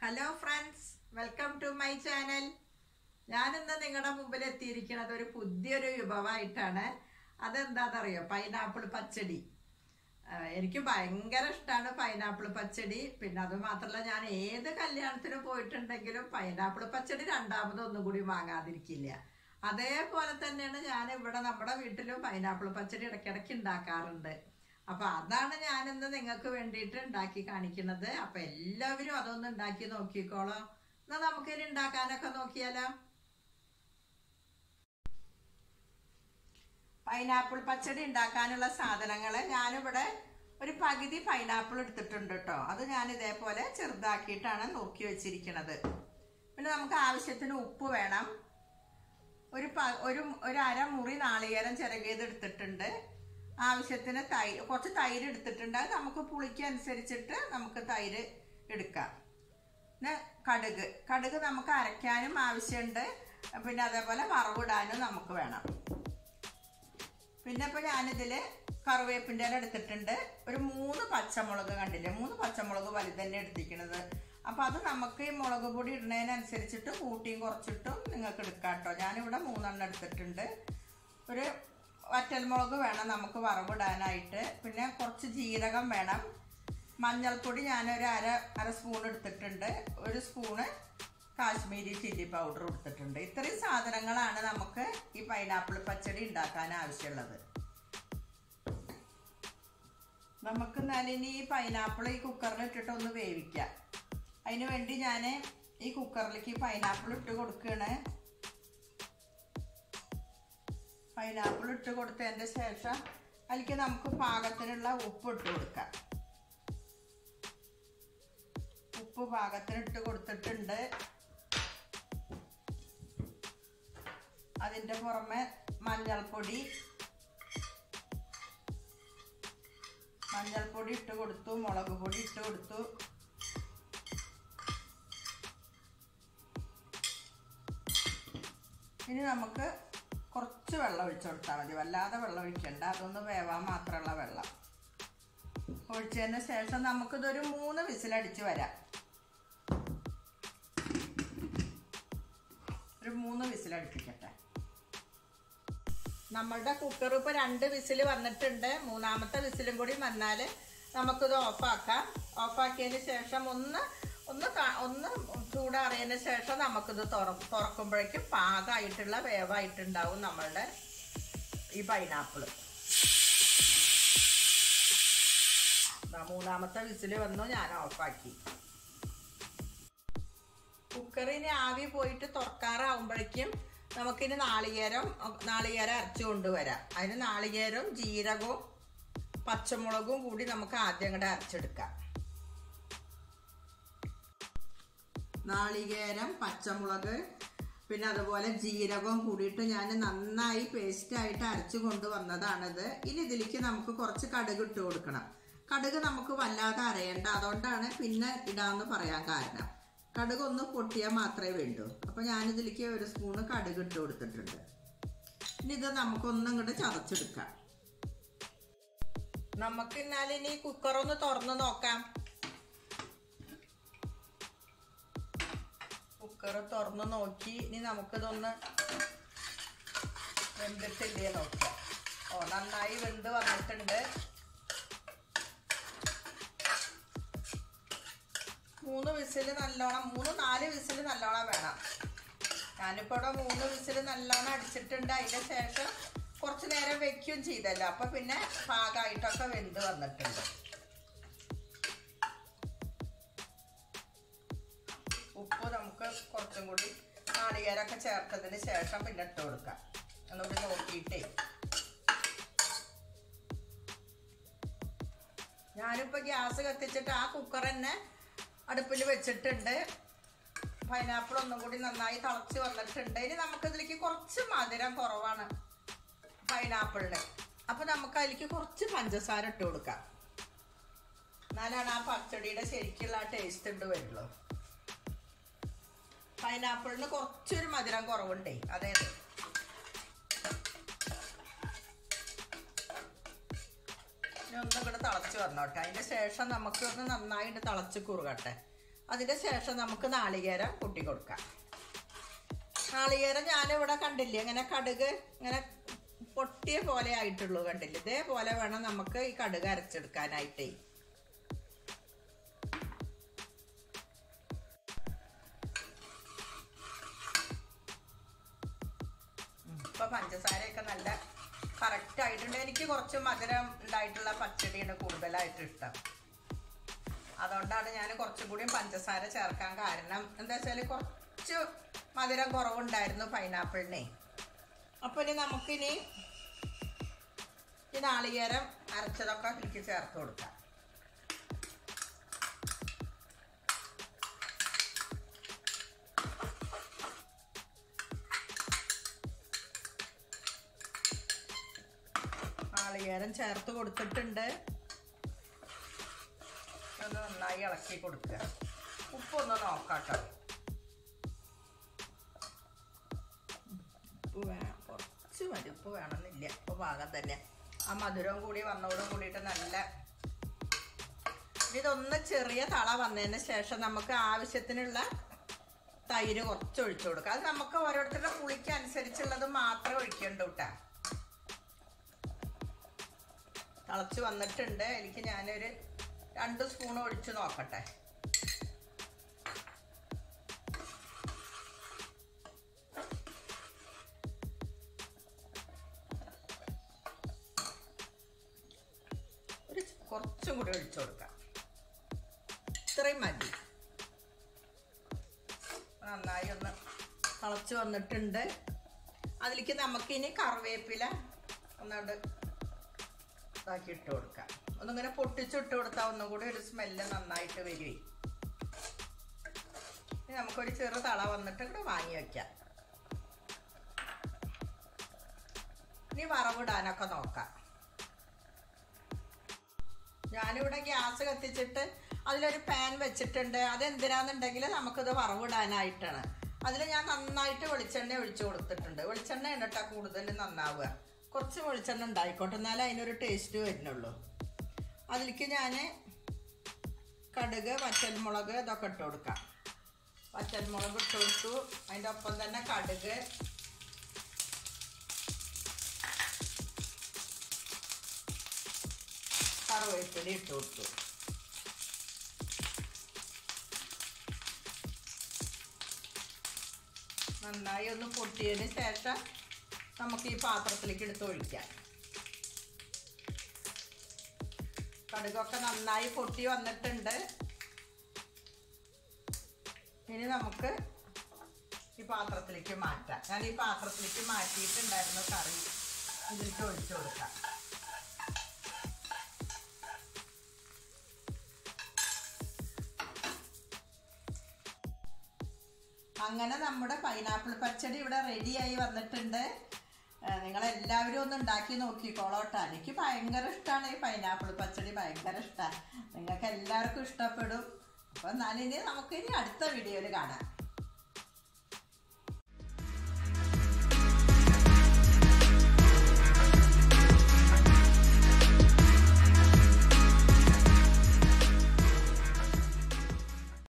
Hello friends, welcome to my channel. ഞാനിന്ന് നിങ്ങളുടെ മുമ്പിൽ എത്തിയിരിക്കുന്നത് ഒരു പുതിയൊരു വിഭവമായിട്ടാണ്. അതെന്താണെന്നറിയോ? പൈനാപ്പിൾ പച്ചടി. എനിക്ക് ഭയങ്കര ഇഷ്ടമാണ് പൈനാപ്പിൾ പച്ചടി. പിന്നെ അത് മാത്രമല്ല, ഞാൻ ഏത് കല്യാണത്തിന് പോയിട്ടുണ്ടെങ്കിലും പൈനാപ്പിൾ പച്ചടി രണ്ടാമതൊന്നും കൂടി വാങ്ങാതിരിക്കില്ല. അതേപോലെ തന്നെയാണ് ഞാൻ ഇവിടെ നമ്മുടെ വീട്ടിലും പൈനാപ്പിൾ പച്ചടി ഇടയ്ക്കിടയ്ക്ക് ഉണ്ടാക്കാറുണ്ട്. അപ്പൊ അതാണ് ഞാനിന്ന് നിങ്ങൾക്ക് വേണ്ടിയിട്ട് ഉണ്ടാക്കി കാണിക്കുന്നത്. അപ്പൊ എല്ലാവരും അതൊന്ന് ഉണ്ടാക്കി നോക്കിക്കോളോ. എന്നാ നമുക്കിനി ഉണ്ടാക്കാനൊക്കെ നോക്കിയാലോ. പൈനാപ്പിൾ പച്ചടി ഉണ്ടാക്കാനുള്ള സാധനങ്ങൾ ഞാനിവിടെ ഒരു പകുതി പൈനാപ്പിൾ എടുത്തിട്ടുണ്ട് കേട്ടോ. അത് ഞാൻ ഇതേപോലെ ചെറുതാക്കിയിട്ടാണ് നോക്കി വെച്ചിരിക്കുന്നത്. പിന്നെ നമുക്ക് ആവശ്യത്തിന് ഉപ്പ് വേണം. ഒരു അരമുറി നാളികേരം ചിരകിയത് എടുത്തിട്ടുണ്ട്. ആവശ്യത്തിന് കുറച്ച് തൈര് എടുത്തിട്ടുണ്ട്. അത് നമുക്ക് പുളിക്കനുസരിച്ചിട്ട് നമുക്ക് തൈര് എടുക്കാം. പിന്നെ കടുക് നമുക്ക് അരയ്ക്കാനും ആവശ്യമുണ്ട്. പിന്നെ അതേപോലെ വറവിടാനും നമുക്ക് വേണം. പിന്നെ ഇപ്പോൾ ഞാനിതിൽ കറിവേപ്പിൻ്റെ ഇല എടുത്തിട്ടുണ്ട്. ഒരു 3 പച്ചമുളക് കണ്ടില്ലേ, 3 പച്ചമുളക് വലുത് തന്നെ എടുത്തിരിക്കുന്നത്. അപ്പോൾ അത് നമുക്ക് ഈ മുളക് പൊടി ഇടുന്നതിനനുസരിച്ചിട്ട് കൂട്ടിയും കുറച്ചിട്ടും നിങ്ങൾക്ക് എടുക്കാം കേട്ടോ. ഞാനിവിടെ 3 എണ്ണം എടുത്തിട്ടുണ്ട്. ഒരു വറ്റൽമുളക് വേണം നമുക്ക് വറവിടാനായിട്ട്. പിന്നെ കുറച്ച് ജീരകം വേണം. മഞ്ഞൾപ്പൊടി ഞാനൊരു അര സ്പൂൺ എടുത്തിട്ടുണ്ട്. 1 സ്പൂണ് കാശ്മീരി ചില്ലി പൗഡർ എടുത്തിട്ടുണ്ട്. ഇത്രയും സാധനങ്ങളാണ് നമുക്ക് ഈ പൈനാപ്പിൾ പച്ചടി ഉണ്ടാക്കാൻ ആവശ്യമുള്ളത്. നമുക്ക് ഇനി ഈ പൈനാപ്പിൾ ഈ കുക്കറിൽ ഇട്ടിട്ട് ഒന്ന് വേവിക്കാം. അതിന് വേണ്ടി ഞാൻ ഈ കുക്കറിലേക്ക് പൈനാപ്പിൾ ഇട്ട് കൊടുക്കുകയാണ്. പൈനാപ്പിൾ ഇട്ട് കൊടുത്തതിൻ്റെ ശേഷം അതിലേക്ക് നമുക്ക് പാകത്തിനുള്ള ഉപ്പ് ഇട്ട് കൊടുക്കാം. ഉപ്പ് പാകത്തിന് ഇട്ട് കൊടുത്തിട്ടുണ്ട്. അതിൻ്റെ പുറമെ മഞ്ഞൾപ്പൊടി ഇട്ട് കൊടുത്തു. മുളക് പൊടി ഇട്ട് കൊടുത്തു. ഇനി നമുക്ക് കുറച്ച് വെള്ളം ഒഴിച്ചു കൊടുത്താൽ മതി. വല്ലാതെ വെള്ളം ഒഴിക്കണ്ട. അതൊന്ന് വേവാൻ മാത്രമുള്ള വെള്ളം ഒഴിച്ചതിന് ശേഷം നമുക്കിതൊരു 3 വിസിലടിച്ച് വരാം. ഒരു 3 വിസിലടിപ്പിക്കട്ടെ. നമ്മളുടെ കുക്കർ ഇപ്പോൾ 2 വിസിൽ വന്നിട്ടുണ്ട്. 3ാമത്തെ വിസിലും കൂടി വന്നാൽ നമുക്കിത് ഓഫാക്കാം. ഓഫാക്കിയതിന് ശേഷം ഒന്ന് ചൂടാറിയതിന് ശേഷം നമുക്കിത് തുറക്കുമ്പോഴേക്കും പാകമായിട്ടുള്ള വേവായിട്ടുണ്ടാവും നമ്മളുടെ ഈ പൈനാപ്പിൾ. 3ാമത്തെ വിസിൽ വന്നു, ഞാൻ ഓഫാക്കി. കുക്കറിന് ആവി പോയിട്ട് തുറക്കാറാവുമ്പോഴേക്കും നമുക്കിനി നാളികേരം അരച്ചു കൊണ്ടുവരാം. അതിന് നാളികേരവും ജീരകവും പച്ചമുളകും കൂടി നമുക്ക് ആദ്യം കൂടെ അരച്ചെടുക്കാം. നാളികേരം, പച്ചമുളക്, പിന്നെ അതുപോലെ ജീരകവും കൂടിയിട്ട് ഞാൻ നന്നായി പേസ്റ്റായിട്ട് അരച്ചു കൊണ്ടുവന്നതാണിത്. ഇനി ഇതിലേക്ക് നമുക്ക് കുറച്ച് കടുക് ഇട്ട് കൊടുക്കണം. കടുക് നമുക്ക് വല്ലാതെ അരയണ്ട, അതുകൊണ്ടാണ് പിന്നെ ഇടാന്ന് പറയാൻ കാരണം. കടുക് ഒന്ന് പൊട്ടിയാൽ മാത്രമേ വേണ്ടൂ. അപ്പോൾ ഞാനിതിലേക്ക് 1 സ്പൂണ് കടുക് ഇട്ട് കൊടുത്തിട്ടുണ്ട്. ഇനി ഇത് നമുക്കൊന്നും ഇങ്ങോട്ട് ചതച്ചെടുക്കാം. നമുക്ക് ഇനി കുക്കറൊന്ന് തുറന്ന് നോക്കാം. കുക്കർ തുറന്ന് നോക്കി ഇനി നമുക്കിതൊന്ന് വെന്തിട്ടില്ലേ നോക്കാം. നന്നായി വെന്ത് വന്നിട്ടുണ്ട്. 3 വിസിൽ നല്ലോണം, 3-4 വിസിൽ നല്ലോണം വേണം. ഞാനിപ്പോൾ ഇവിടെ 3 വിസിൽ നല്ലോണം അടിച്ചിട്ടുണ്ട്. അതിൻ്റെ ശേഷം കുറച്ച് നേരം വെക്കുകയും ചെയ്തല്ലോ. അപ്പം പിന്നെ പാകമായിട്ടൊക്കെ വെന്ത് വന്നിട്ടുണ്ട്. ഉപ്പ് നമുക്ക് കുറച്ചും കൂടി നാളികേരമൊക്കെ ചേർത്തതിന് ശേഷം പിന്നെ ഇട്ട് കൊടുക്കാം. ഒന്നുകൂടി നോക്കിയിട്ടേ. ഞാനിപ്പോൾ ഗ്യാസ് കത്തിച്ചിട്ട് ആ കുക്കർ തന്നെ അടുപ്പിൽ വെച്ചിട്ടുണ്ട്. പൈനാപ്പിൾ ഒന്നും കൂടി നന്നായി തിളച്ച് വന്നിട്ടുണ്ട്. ഇനി നമുക്കിതിലേക്ക് കുറച്ച് മധുരം കുറവാണ് പൈനാപ്പിളിന്. അപ്പം നമുക്ക് അതിലേക്ക് കുറച്ച് പഞ്ചസാര ഇട്ട് കൊടുക്കാം. എന്നാലാണ് ആ പച്ചടിയുടെ ശരിക്കുള്ള ആ ടേസ്റ്റ് ഉണ്ട് വരുള്ളൂ. പൈനാപ്പിളിന് കുറച്ചൊരു മധുരം കുറവുണ്ടേ. അതെ, ഒന്നും കൂടെ തിളച്ച് വന്നോട്ടെ. അതിൻ്റെ ശേഷം നമുക്ക് ഒന്ന് നന്നായിട്ട് തിളച്ച് കുറുകട്ടെ. അതിൻ്റെ ശേഷം നമുക്ക് നാളികേരം കൂട്ടി കൊടുക്കാം. നാളികേരം ഞാനിവിടെ കണ്ടില്ലേ, ഇങ്ങനെ കടുക് ഇങ്ങനെ പൊട്ടിയ പോലെ ആയിട്ടുള്ളൂ, കണ്ടില്ലേ? ഇതേപോലെ വേണം നമുക്ക് ഈ കടുക് അരച്ചെടുക്കാനായിട്ടേ. ഇപ്പൊ പഞ്ചസാരയൊക്കെ നല്ല കറക്റ്റ് ആയിട്ടുണ്ട്. എനിക്ക് കുറച്ച് മധുരം ഉണ്ടായിട്ടുള്ള പച്ചടിയാണ് കൂടുതലായിട്ട് ഇഷ്ടം. അതുകൊണ്ടാണ് ഞാൻ കുറച്ചും കൂടി പഞ്ചസാര ചേർക്കാൻ കാരണം. എന്താ വെച്ചാൽ കുറച്ച് മധുരം കുറവുണ്ടായിരുന്നു പൈനാപ്പിളിനെ. അപ്പോൾ ഇനി നമുക്കിനി ഈ നാളികേരം അരച്ചതൊക്കെ ഇതിലേക്ക് ചേർത്ത് കൊടുക്കാം. നാളികേരം ചേർത്ത് കൊടുത്തിട്ടുണ്ട്. അത് നന്നായി ഇളക്കി കൊടുക്കുക. ഉപ്പൊന്ന് നോക്കാട്ടോ. ഉപ്പ് വേണം, കുറച്ച് മതി. ഉപ്പ് വേണമെന്നില്ല, ഉപ്പ് പാകം തന്നെ. ആ മധുരവും കൂടി വന്നോടും കൂടിയിട്ട് നല്ല. ഇതൊന്ന് ചെറിയ തള വന്നതിന് ശേഷം നമുക്ക് ആവശ്യത്തിനുള്ള തൈര് കുറച്ച് ഒഴിച്ചു കൊടുക്കാം. അത് നമുക്ക് ഓരോരുത്തരുടെ പുളിക്ക് അനുസരിച്ചുള്ളത് മാത്രമേ ഒഴിക്കേണ്ടൂ കേട്ടോ. തിളച്ച് വന്നിട്ടുണ്ട്. എനിക്ക് ഞാനൊരു 2 സ്പൂൺ ഒഴിച്ച് നോക്കട്ടെ. കുറച്ചും കൂടി ഒഴിച്ചു കൊടുക്കാം. ഇത്രയും മതി. നന്നായി ഒന്ന് തിളച്ച് വന്നിട്ടുണ്ട്. അതിലേക്ക് നമുക്കിനി കറിവേപ്പില ഒന്നുകൊണ്ട് ഇതാക്കി ഇട്ട് കൊടുക്കാം. ഒന്നിങ്ങനെ പൊട്ടിച്ചിട്ട് കൊടുത്താൽ ഒന്നും കൂടി ഒരു സ്മെല്ല് നന്നായിട്ട് വരുവേ. ഇനി നമുക്കൊരു ചെറു തള വന്നിട്ട് ഇവിടെ വാങ്ങി വയ്ക്കാം. ഇനി വറവിടാനൊക്കെ നോക്കാം. ഞാനിവിടെ ഗ്യാസ് കത്തിച്ചിട്ട് അതിലൊരു പാൻ വെച്ചിട്ടുണ്ട്. അതെന്തിനാന്നുണ്ടെങ്കിൽ നമുക്കിത് വറവിടാനായിട്ടാണ്. അതിൽ ഞാൻ നന്നായിട്ട് വെളിച്ചെണ്ണ ഒഴിച്ചു കൊടുത്തിട്ടുണ്ട്. വെളിച്ചെണ്ണ എന്നിട്ടാ കൂടുതൽ നന്നാവുക. കുറച്ച് വെളിച്ചെണ്ണ ഉണ്ടായിക്കോട്ടെ, എന്നാലും അതിനൊരു ടേസ്റ്റ് വരുന്നുള്ളൂ. അതിലേക്ക് ഞാൻ കടുക്, വറ്റൽമുളക് ഇതൊക്കെ ഇട്ട് കൊടുക്കാം. വറ്റൽമുളക് ഇട്ട് കൊടുത്തു. അതിൻ്റെ ഒപ്പം തന്നെ കടുക്, കറിവേപ്പില ഇട്ട് കൊടുത്തു. നന്നായി ഒന്ന് പൊട്ടിയതിന് ശേഷം നമുക്ക് ഈ പാത്രത്തിലേക്ക് എടുത്ത് ഒഴിക്കാം. കടുകൊക്കെ നന്നായി പൊട്ടി വന്നിട്ടുണ്ട്. ഇനി നമുക്ക് ഈ പാത്രത്തിലേക്ക് മാറ്റാം. ഞാൻ ഈ പാത്രത്തിലേക്ക് മാറ്റിയിട്ടുണ്ടായിരുന്നു കറി. ഇതിലേക്ക് ഒഴിച്ചു കൊടുക്കാം. അങ്ങനെ നമ്മുടെ പൈനാപ്പിൾ പച്ചടി ഇവിടെ റെഡിയായി വന്നിട്ടുണ്ട്. നിങ്ങളെല്ലാവരും ഒന്ന് ഉണ്ടാക്കി നോക്കിക്കോളോട്ടാ. എനിക്ക് ഭയങ്കര ഇഷ്ടമാണ് ഈ പൈനാപ്പിൾ പച്ചടി, ഭയങ്കര ഇഷ്ടമാണ്. നിങ്ങൾക്ക് എല്ലാവർക്കും ഇഷ്ടപ്പെടും. അപ്പം ഞാനിനി നമുക്കിനി അടുത്ത വീഡിയോയിൽ കാണാം.